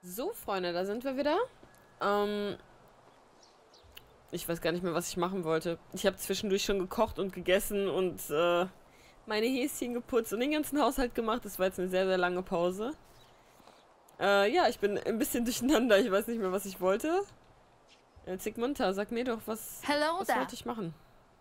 So, Freunde, da sind wir wieder. Ähm, Ich weiß gar nicht mehr, was ich machen wollte. Ich habe zwischendurch schon gekocht und gegessen und meine Häschen geputzt und den ganzen Haushalt gemacht. Das war jetzt eine sehr, sehr lange Pause. Ja, ich bin ein bisschen durcheinander. Ich weiß nicht mehr, was ich wollte. Zigmunter, sag mir doch, Hello was wollte there. ich machen?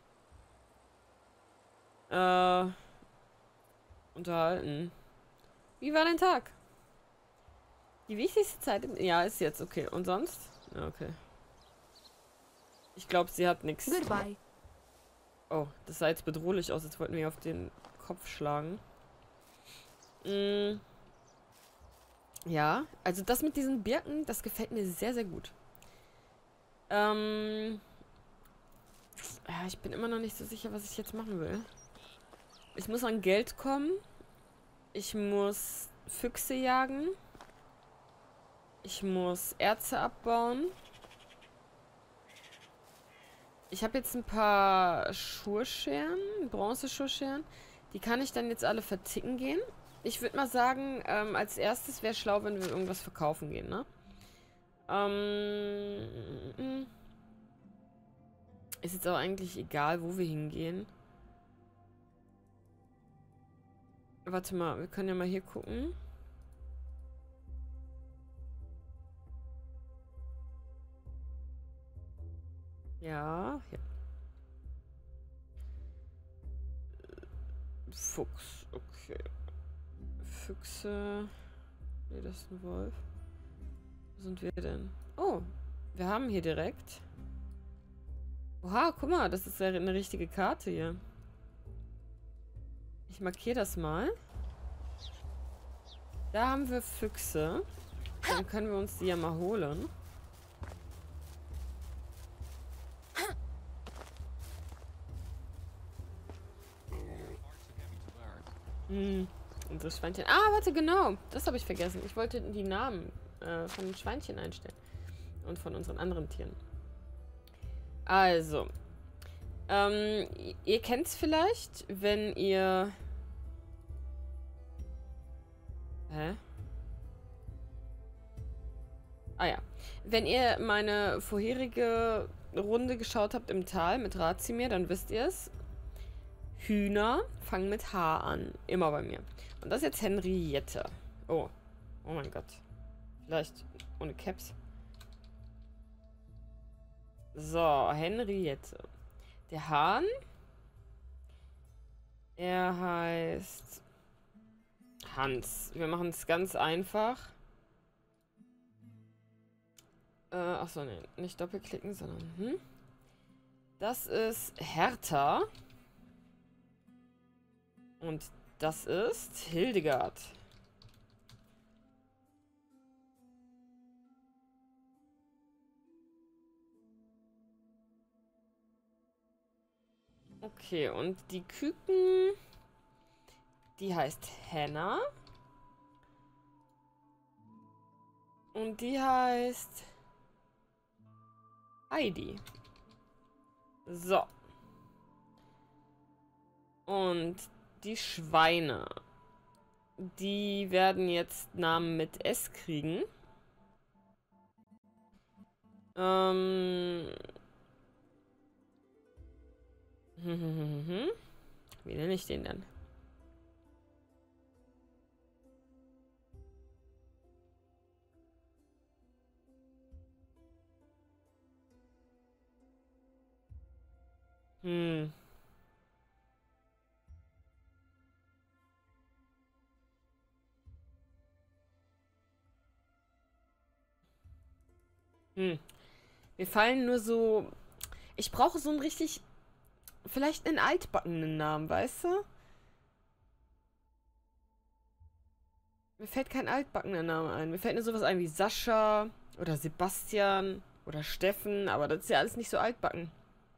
Äh, Unterhalten. Wie war dein Tag? Die wichtigste Zeit im... Ja, ist jetzt, okay. Und sonst? Ja, okay. Ich glaube, sie hat nichts. Goodbye. Oh, das sah jetzt bedrohlich aus, als wollten wir ihr auf den Kopf schlagen. Mm, ja, also das mit diesen Birken, das gefällt mir sehr, sehr gut. Ähm, ja, ich bin immer noch nicht so sicher, was ich jetzt machen will. Ich muss an Geld kommen. Ich muss Füchse jagen. Ich muss Erze abbauen. Ich habe jetzt ein paar Schurscheren, Bronzeschurscheren. Die kann ich dann jetzt alle verticken gehen. Ich würde mal sagen, als erstes wäre schlau, wenn wir irgendwas verkaufen gehen, ne? Ist jetzt auch eigentlich egal, wo wir hingehen. Warte mal, wir können ja mal hier gucken. Ja, ja. Fuchs, okay. Füchse. Nee, das ist ein Wolf. Wo sind wir denn? Oh, wir haben hier direkt. Oha, guck mal, das ist ja eine richtige Karte hier. Ich markiere das mal. Da haben wir Füchse. Dann können wir uns die ja mal holen. Und das Schweinchen. Ah, warte, genau. Das habe ich vergessen. Ich wollte die Namen von den Schweinchen einstellen. Und von unseren anderen Tieren. Also. Ihr kennt es vielleicht, wenn ihr... Hä? Ah ja. Wenn ihr meine vorherige Runde geschaut habt im Tal mit Razimir, dann wisst ihr es. Hühner fangen mit H an. Immer bei mir. Und das ist jetzt Henriette. Oh. Oh mein Gott. Vielleicht ohne Caps. So, Henriette. Der Hahn. Er heißt Hans. Wir machen es ganz einfach. Achso, nee. Nicht doppelklicken, sondern... Das ist Hertha. Und das ist Hildegard. Okay, und die Küken, die heißt Hannah. Und die heißt Heidi. So. Und die Schweine, die werden jetzt Namen mit S kriegen. Wie nenne ich den denn? Hm. Hm. Mir fallen nur so... Ich brauche so einen richtig... Vielleicht einen altbackenen Namen, weißt du? Mir fällt kein altbackener Name ein. Mir fällt nur sowas ein wie Sascha oder Sebastian oder Steffen, aber das ist ja alles nicht so altbacken.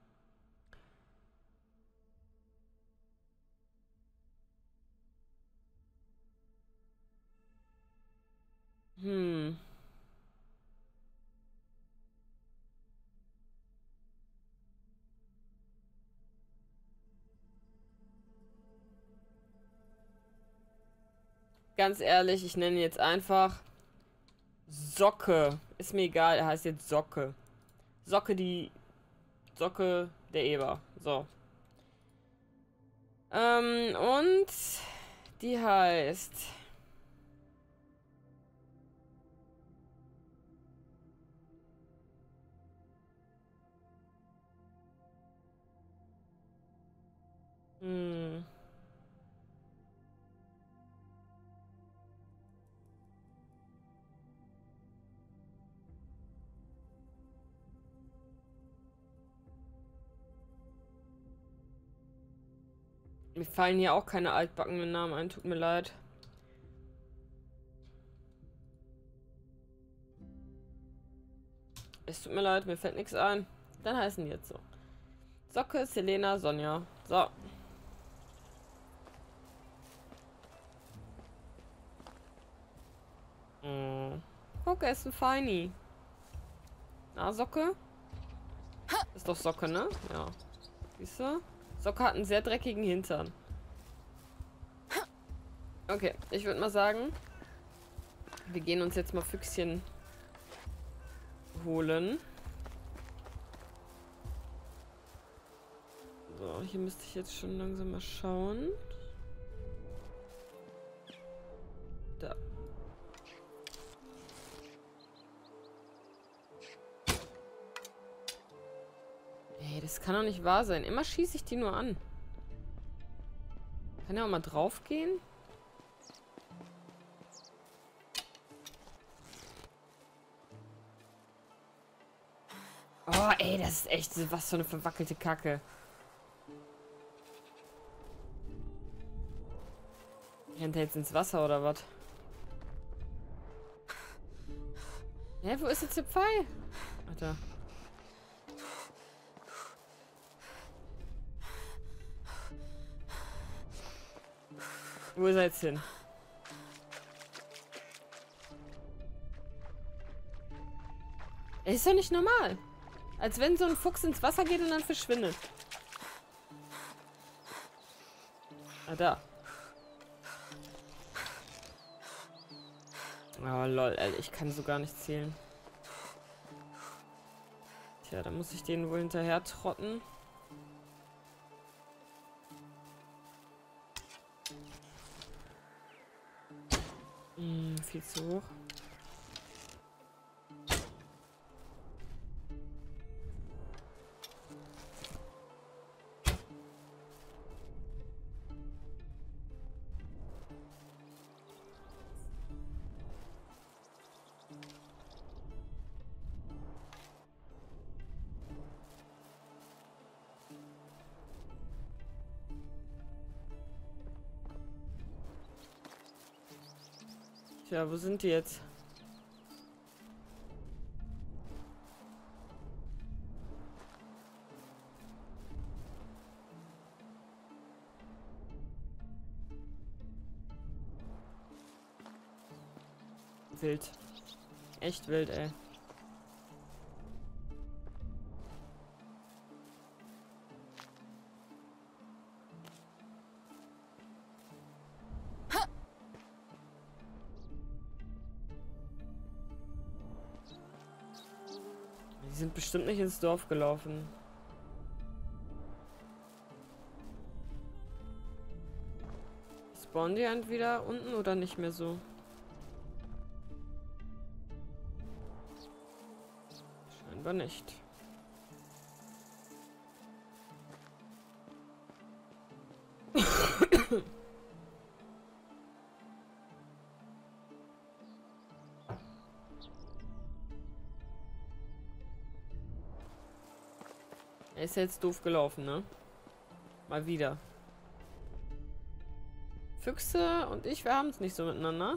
Hm. Ganz ehrlich, ich nenne jetzt einfach Socke. Ist mir egal, er heißt jetzt Socke. Socke der Eber. So. Und die heißt... Hm. Mir fallen hier auch keine altbackenen Namen ein, tut mir leid. Es tut mir leid, mir fällt nichts ein. Dann heißen die jetzt so. Socke, Selena, Sonja. So. Guck, er ist ein Feini. Na, Socke? Ist doch Socke, ne? Ja. Siehst du? Socke hat einen sehr dreckigen Hintern. Okay, ich würde mal sagen, wir gehen uns jetzt mal Füchschen holen. So, hier müsste ich jetzt schon langsam mal schauen. Da. Ey, das kann doch nicht wahr sein. Immer schieße ich die nur an. Kann ja auch mal drauf gehen? Oh, ey, das ist echt was für eine verwackelte Kacke. Rennt er jetzt ins Wasser oder was? Hä, wo ist jetzt der Pfeil? Ach, da. Wo ist er jetzt hin? Es ist doch nicht normal. Als wenn so ein Fuchs ins Wasser geht und dann verschwindet. Ah, da. Oh, lol, Alter, ich kann so gar nicht zählen. Tja, da muss ich denen wohl hinterher trotten. Viel zu hoch. Tja, wo sind die jetzt? Wild. Echt wild, ey. Die sind bestimmt nicht ins Dorf gelaufen. Spawnen die entweder unten oder nicht mehr so? Scheinbar nicht. Er ist jetzt doof gelaufen, ne? Mal wieder. Füchse und ich, wir haben es nicht so miteinander.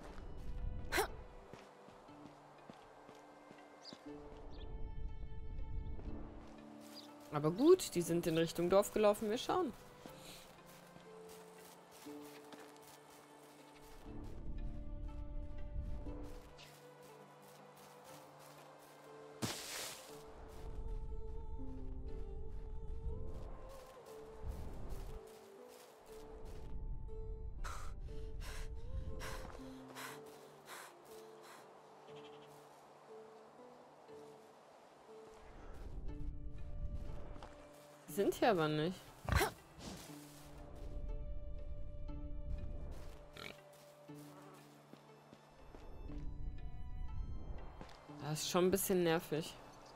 Aber gut, die sind in Richtung Dorf gelaufen. Wir schauen. sind hier aber nicht. Das ist schon ein bisschen nervig.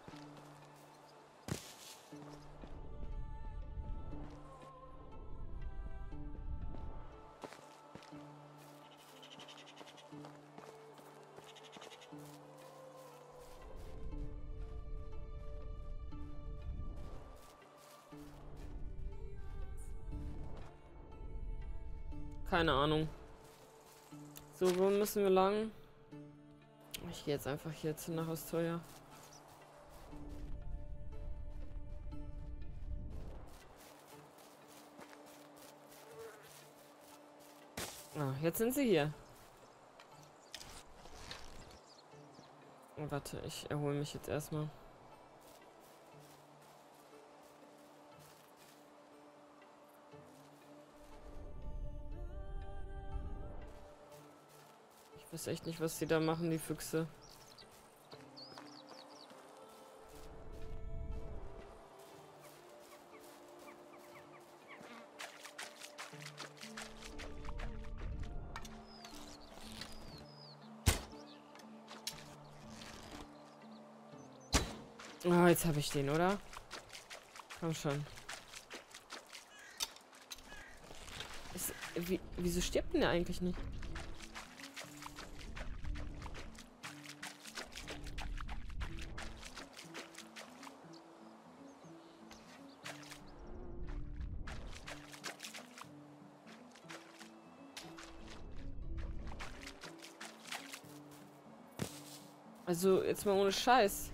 Keine Ahnung. So, wo müssen wir lang? Ich gehe jetzt einfach hier nach Astoria. Ah, jetzt sind sie hier. Oh, warte, ich erhole mich jetzt erstmal. Ich weiß echt nicht, was die da machen, die Füchse. Oh, jetzt habe ich den, oder? Komm schon. Wieso stirbt denn der eigentlich nicht? Also, jetzt mal ohne Scheiß.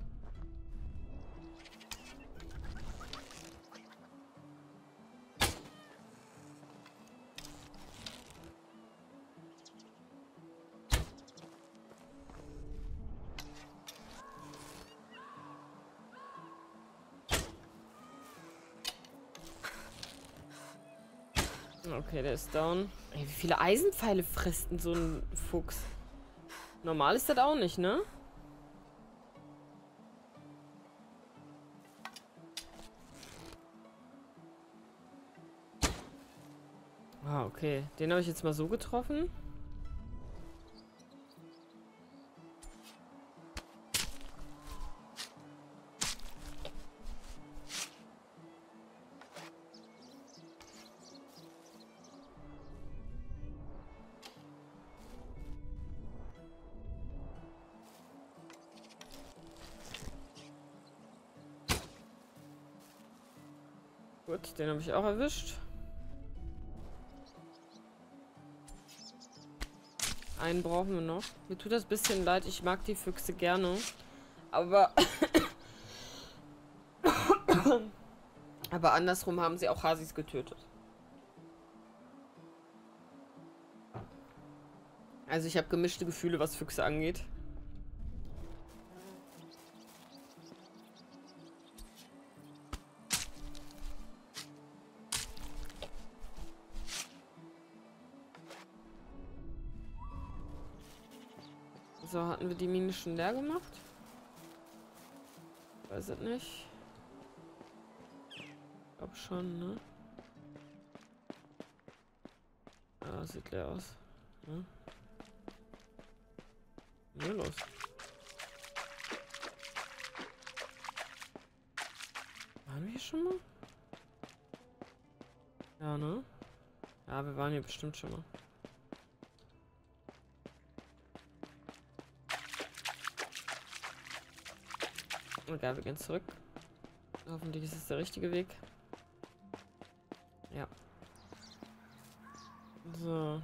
Okay, der ist down. Ey, wie viele Eisenpfeile frisst denn so ein Fuchs? Normal ist das auch nicht, ne? Ah, okay. Den habe ich jetzt mal so getroffen. Gut, den habe ich auch erwischt. Einen brauchen wir noch. Mir tut das ein bisschen leid, ich mag die Füchse gerne. Aber aber andersrum haben sie auch Hasis getötet. Also ich habe gemischte Gefühle, was Füchse angeht. So, hatten wir die Mine schon leer gemacht? Weiß es nicht. Ich glaube schon, ne? Ah, sieht leer aus. Ja. Ja, los. Waren wir hier schon mal? Ja, ne? Ja, wir waren hier bestimmt schon mal. Egal, wir gehen zurück. Hoffentlich ist es der richtige Weg. Ja. So.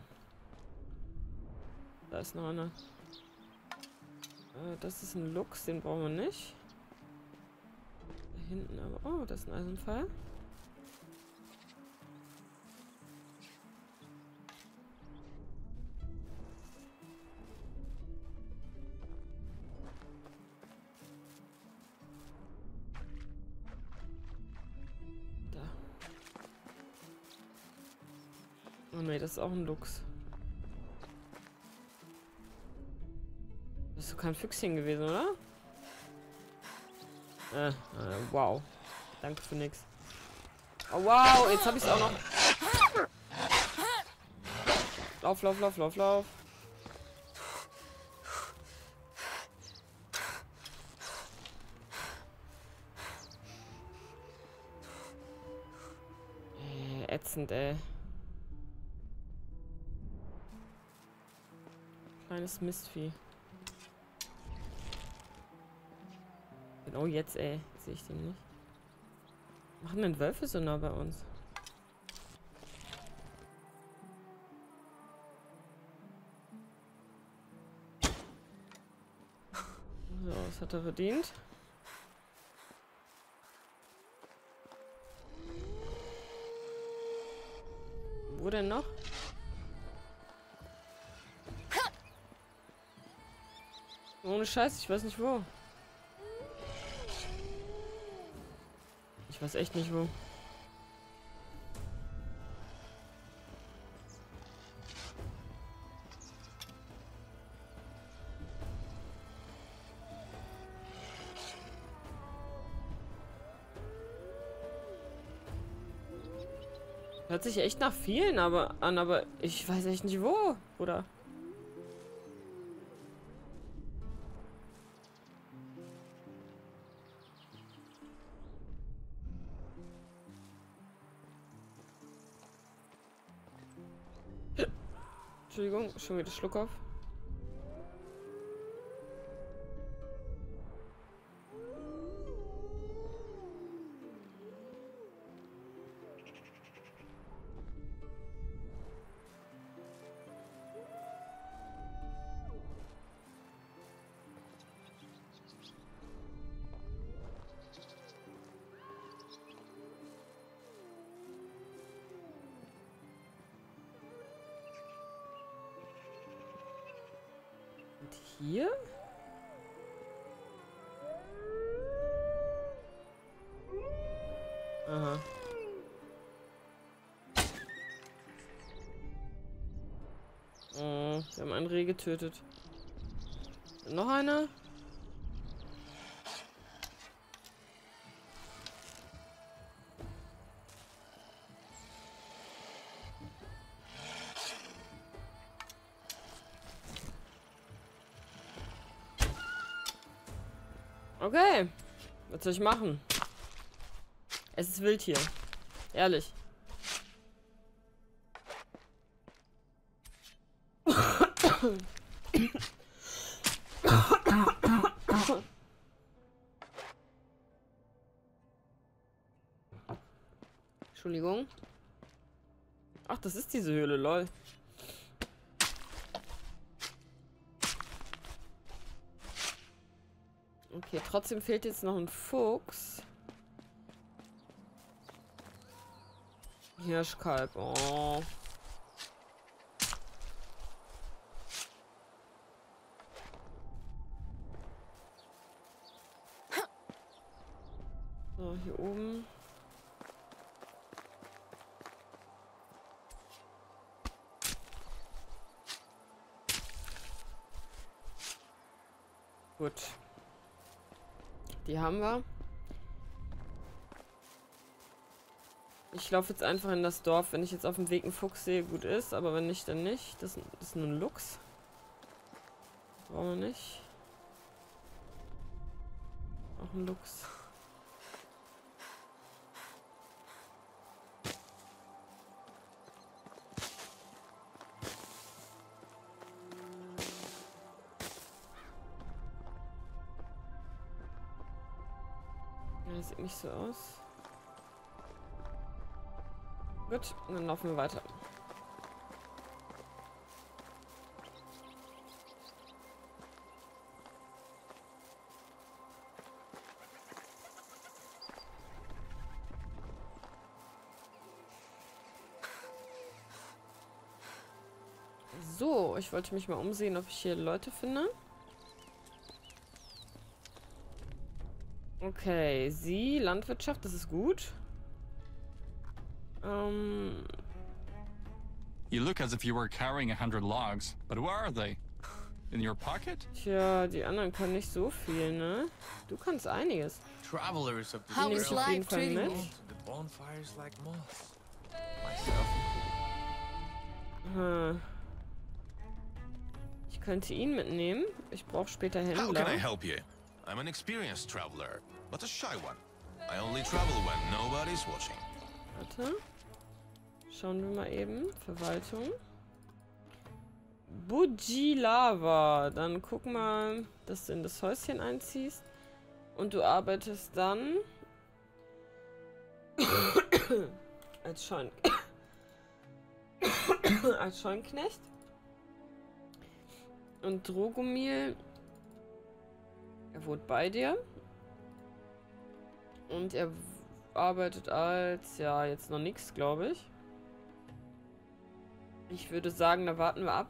Da ist noch einer. Das ist ein Luchs, den brauchen wir nicht. Da hinten aber... Oh, das ist ein Eisenpfeil. Oh ne, das ist auch ein Luchs. Das ist doch kein Füchschen gewesen, oder? Wow. Danke für nix. Oh, wow, jetzt habe ich es auch noch. Lauf, lauf, lauf, lauf, lauf. Ätzend, ey. Kleines Mistvieh. Genau jetzt, ey. Sehe ich den nicht. Machen denn Wölfe so nah bei uns? So, das hat er verdient. Wo denn noch? Ohne Scheiß, ich weiß nicht wo. Ich weiß echt nicht wo. Hört sich echt nach vielen an, aber ich weiß echt nicht wo, oder? Entschuldigung, schon wieder Schluck auf. Und hier? Aha. Oh, wir haben einen Reh getötet. Noch einer? Okay. Was soll ich machen? Es ist wild hier. Ehrlich. Entschuldigung. Ach, das ist diese Höhle, lol. Okay, trotzdem fehlt jetzt noch ein Fuchs. Hirschkalb, oh. So, hier oben. Gut. Die haben wir. Ich laufe jetzt einfach in das Dorf. Wenn ich jetzt auf dem Weg einen Fuchs sehe, gut ist. Aber wenn nicht, dann nicht. Das ist nur ein Luchs. Brauchen wir nicht. Auch ein Luchs. Ja, das sieht nicht so aus. Gut, dann laufen wir weiter. So, ich wollte mich mal umsehen, ob ich hier Leute finde. Okay, sie, Landwirtschaft, das ist gut. You look as if you were carrying 100 logs, but where are they? In your pocket? Tja, die anderen können nicht so viel, ne? Du kannst einiges. Travelers of the How is life treating you? The bonfires like moths. Myself. Ich könnte ihn mitnehmen. Ich brauche später How can I Händler. help you? I'm an experienced traveler, but a shy one. I only travel when nobody's watching. Warte. Schauen wir mal eben. Verwaltung. Bujilava. Dann guck mal, dass du in das Häuschen einziehst. Und du arbeitest dann als als Scheunknecht. Und Drogomir, er wohnt bei dir. Und er arbeitet als, ja, jetzt noch nichts, glaube ich. Ich würde sagen, da warten wir ab.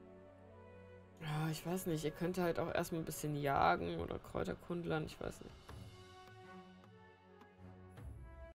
Ja, ich weiß nicht. Ihr könnt halt auch erstmal ein bisschen jagen oder Kräuterkundlern, ich weiß nicht.